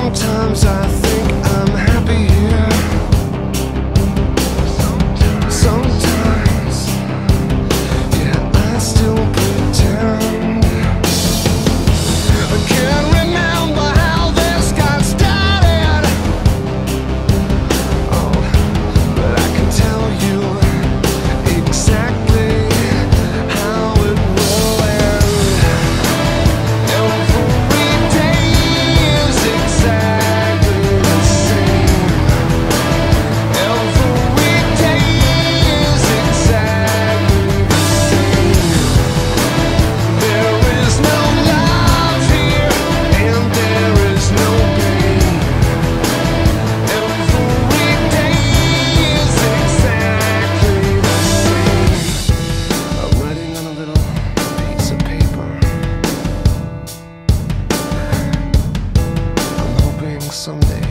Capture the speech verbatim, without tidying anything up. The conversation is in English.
Sometimes I think I'm happy here. Sometimes, yeah, I still pretend. I can't remember how this got started. Oh, but I can tell you exactly how it will end. Every day is exactly the same. Every day is exactly the same. There is no love here, and there is no pain. Every day is exactly the same. I'm writing on a little piece of paper. I'm hoping someday